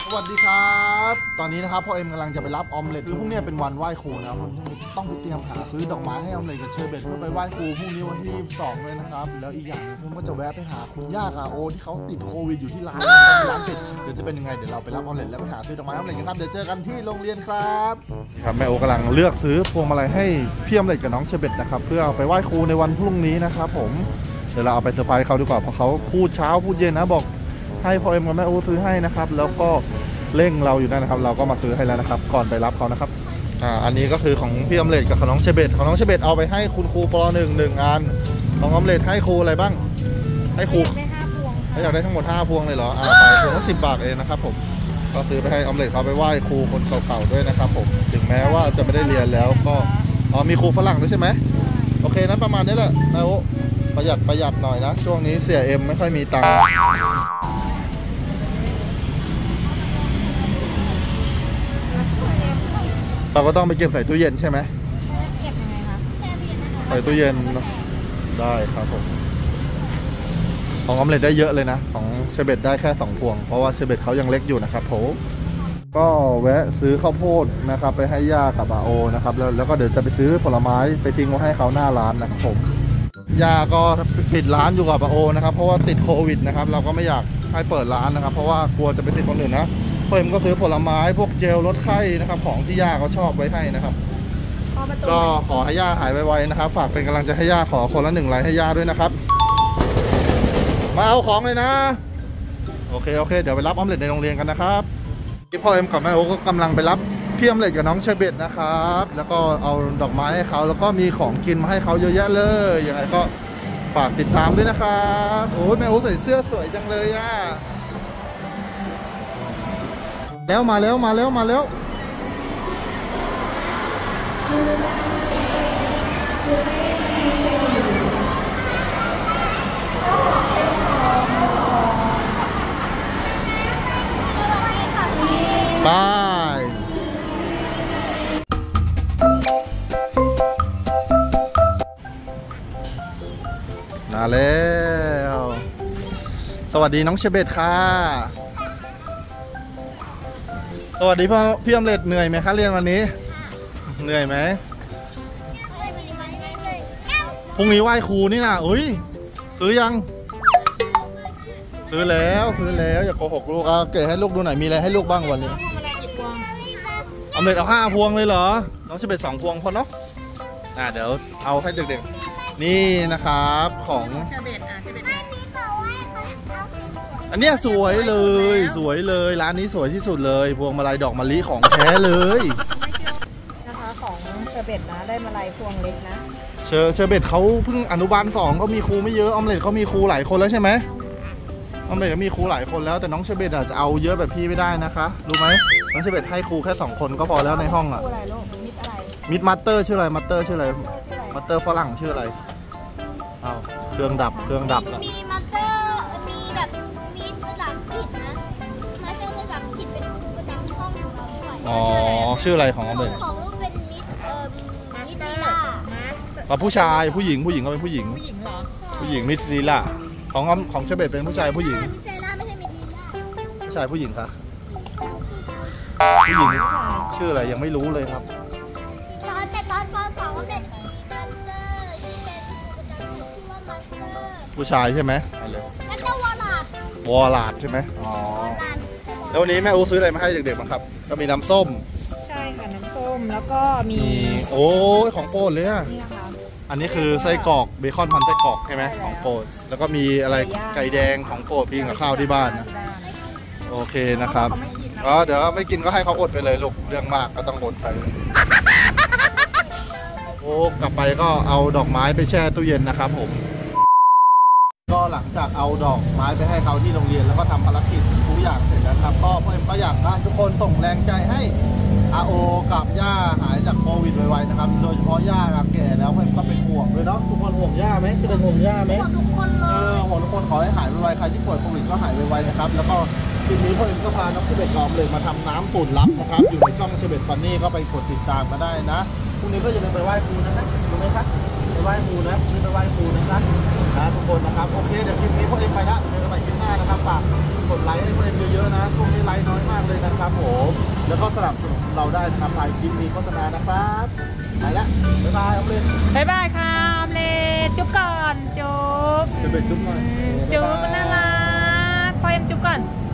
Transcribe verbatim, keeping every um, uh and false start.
สวัสดีครับตอนนี้นะครับพ่อเอ็มกำลังจะไปรับออมเล็ตคือพรุ่งนี้เป็นวันไหว้ครูนะครับต้องไปเตรียมหาซื้อดอกไม้ให้ออมเล็ตกับเชอร์เบตเพื่อไปไหว้ครูพรุ่งนี้วันที่ยี่สิบสองเลยนะครับแล้วอีกอย่างนึงผมก็จะแวะไปหาคุณย่ากับโอที่เขาติดโควิดอยู่ที่ร้านร้านปิดเดี๋ยวจะเป็นยังไงเดี๋ยวเราไปรับออมเล็ตแล้วไปหาซื้อดอกไม้ออมเล็ตกันครับเดี๋ยวเจอกันที่โรงเรียนครับครับแม่โอกำลังเลือกซื้อพวงมาลัยให้พี่ออมเล็ตกับน้องเชอร์เบตนะครับเพื่อเอาไปไหว้ครูในวันพรุ่งนี้นะครับผมเดี๋ยวเราเอาไปเซอร์ไพรส์เขาดีกว่าเพราะเขาพูดเช้าพูดเย็นนะบอกให้พ่อเอ็มกับแม่โอซื้อให้นะครับแล้วก็เร่งเราอยู่นั่นนะครับเราก็มาซื้อให้แล้วนะครับก่อนไปรับเขานะครับอ่าอันนี้ก็คือของพี่ออมเล็ตกับของน้องเชเบตของน้องเชเบตเอาไปให้คุณครูป.หนึ่ง หนึ่งอันของออมเล็ตให้ครูอะไรบ้างให้ครูได้ห้าพวงค่ะอยากได้ทั้งหมดห้าพวงเลยเหรออ่าไปพวงละสิบบาทเองนะครับผมก็ซื้อไปให้ออมเล็ตเขาไปไหว้ครูคนเก่าๆด้วยนะครับผมถึงแม้ว่าจะไม่ได้เรียนแล้วก็อ๋อมีครูฝรั่งด้วยใช่ไหมโอเคนั้นประมาณนี้แหละแล้วประหยัดประหยัดหน่อยนะช่วงนี้เสียเอ็มไม่ค่อยมีตังค์เราก็ต้องไปเก็บใส่ตู้เย็นใช่ไหมเก็บยังไงคะใส่ตู้เย็นได้ครับผมของออมเล็ตได้เยอะเลยนะของเชเบตได้แค่สองพวงเพราะว่าเชเบตเขายังเล็กอยู่นะครับผมก็แวะซื้อข้าวโพดนะครับไปให้ย่ากับอาโอนะครับแล้วแล้วก็เดี๋ยวจะไปซื้อผลไม้ไปทิ้งไว้ให้เขาหน้าร้านนะครับผมย่าก็ปิดร้านอยู่กับอาโอนะครับเพราะว่าติดโควิดนะครับเราก็ไม่อยากให้เปิดร้านนะครับเพราะว่ากลัวจะไปติดคนอื่นนะเพิ่มก็ซื้อผลไม้พวกเจลลดไข้นะครับของที่ย่าเขาชอบไว้ให้นะครับก็ขอให้ย่าหายไวๆนะครับฝากเป็นกำลังใจให้ย่าขอคนละหนึ่งไลค์ให้ย่าด้วยนะครับมาเอาของเลยนะโอเคโอเคเดี๋ยวไปรับออมเล็ตในโรงเรียนกันนะครับพี่พ่อเอ็มกับแม่โอ๊ก็กำลังไปรับพี่ออมเล็ตกับน้องเชเบตนะครับแล้วก็เอาดอกไม้ให้เขาแล้วก็มีของกินมาให้เขาเยอะแยะเลยยังไงก็ฝากติดตามด้วยนะครับโอ้ยแม่โอ๊ใส่เสื้อสวยจังเลยอ่ะแล้วมาแล้วมาแล้วมาแล้วบายมาแล้วสวัสดีน้องเชเบตค่ะสวัสดีพ่อพี่ออมเล็ตเหนื่อยไหมคะเรียนวันนี้เหนื่อยไหมพรุ่งนี้ไหว้ครูนี่นะอุ้ยซื้อยังซื้อแล้วซื้อแล้วอย่าโกหกลูกเอาเกะให้ลูกดูหน่อยมีอะไรให้ลูกบ้างวันนี้ออมเล็ตเอาห้าพวงเลยเหรอน้องจะเป็นสองพวงพอเนาะอ่าเดี๋ยวเอาให้เด็กๆนี่นะครับของอันนี้สวยเลยสวยเลยร้านนี้สวยที่สุดเลยพวงมาลัยดอกมะลิของแท้เลยนะคะของเชอร์เบตนะได้มาลัยพวงเล็กนะเชอร์เชอร์เบตเขาเพิ่งอนุบาลสองก็มีครูไม่เยอะออมเล็ตเขามีครูหลายคนแล้วใช่ไหมออมเล็ตก็มีครูหลายคนแล้วแต่น้องเชอร์เบตอาจจะเอาเยอะแบบพี่ไม่ได้นะคะรู้ไหมน้องเชอร์เบตให้ครูแค่สองคนก็พอแล้วในห้องอ่ะมิดอะไรมิดมัตเตอร์ชื่ออะไรมัตเตอร์ชื่ออะไรมัตเตอร์ฝรั่งชื่ออะไรอ้าวเครื่องดับเครื่องดับแล้วมีมัตเตอร์มีแบบมีภาษาอังกฤษนะมัตเตอร์ภาษาอังกฤษเป็นประจำห้องของเราด้วยอ๋อชื่ออะไรของออมเล็ตของลูกเป็นมิดเอ่อมิดลีล่าอ๋อผู้ชายผู้หญิงผู้หญิงก็เป็นผู้หญิงผู้หญิงเหรอผู้หญิงมิดลีล่าของของเชเบตเป็นผู้ชายผู้หญิงมิดลีล่าไม่ใช่มิดลีล่าผู้ชายผู้หญิงคะผู้หญิงชื่ออะไรยังไม่รู้เลยครับตอนแต่ตอนป.สองเด็กมีมัสเตอร์ที่เป็นประจำชื่อว่ามัสเตอร์ผู้ชายใช่ไหมมัสเตอร์วอลลัดวอลลัดใช่ไหมอ๋อแล้ววันนี้แม่อูซื้ออะไรมาให้เด็กๆบ้างครับก็มีน้ำส้มใช่ค่ะน้ำส้มแล้วก็มีโอ้ยของโปรดเลยอ่ะอันนี้คือไส้กรอกเบคอนพันไส้กรอกใช่ไหมของโปรดแล้วก็มีอะไรไก่แดงของโปรดพิงกับข้าวที่บ้านนะโอเคนะครับอ๋อเดี๋ยวไม่กินก็ให้เขาอดไปเลยลูกเรื่องมากก็ต้องอดไปโอ้กลับไปก็เอาดอกไม้ไปแช่ตู้เย็นนะครับผมก็หลังจากเอาดอกไม้ไปให้เขาที่โรงเรียนแล้วก็ทำภารกิจทุกอย่างเสร็จแล้วครับก็พ่อเอ็มก็อยากให้ทุกคนส่งแรงใจให้อาโอกับย่าหายจากโควิดไวๆนะครับโดยเฉพาะย่าแก่แล้วพ่อเอ็มก็เป็นห่วงด้วยเนาะทุกคนห่วงย่าไหมจะเป็นห่วงย่าไหมห่วงทุกคนเลยเออห่วงทุกคนขอให้หายไวๆใครที่ป่วยโควิดก็หายไวๆนะครับแล้วก็ทีนี้พ่อเอ็มก็พาน้องเชเบตกอมเลยมาทำน้ำปุ่นลับนะครับอยู่ในช่องเชเบตฟันนี่ก็ไปกดติดตามมาได้นะพรุ่งนี้ก็อย่าลืมไปไหว้ครูนะครับรู้ไหมครับไปไหว้ครูนะพรุ่งนี้ไปไหว้ครูนะครับนะทุกคนนะครับโอเคเดี๋ยวคลิปนี้พ่อเอ็มไปละเจอกันใหม่คลิปหน้านะครับฝากกดไลค์ให้พ่อเอ็มเยอะๆนะพวกนี้ไลค์น้อยมากเลยนะนะครับผมแล้วก็สนับสนุนเราได้นะครับภายคลิปนี้โฆษณานะครับไปละบ๊ายบายออมเล็ตบ๊ายบายค่ะออมเล็ตจุ๊บก่อนจุ๊บเชอร์เบตจุ๊บหน่อยจุ๊บน่ารักพ่อเอ็มจุ๊บก่อน